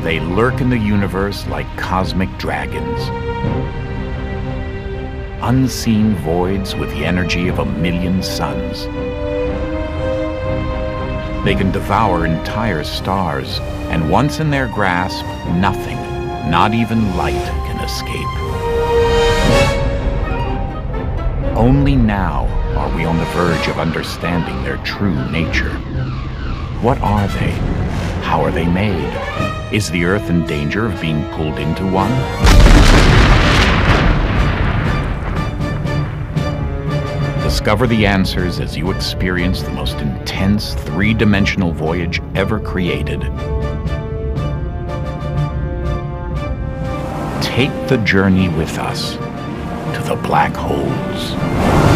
They lurk in the universe like cosmic dragons. Unseen voids with the energy of 1,000,000 suns. They can devour entire stars, and once in their grasp, nothing, not even light, can escape. Only now are we on the verge of understanding their true nature. What are they? How are they made? Is the Earth in danger of being pulled into one? Discover the answers as you experience the most intense three-dimensional voyage ever created. Take the journey with us to the black holes.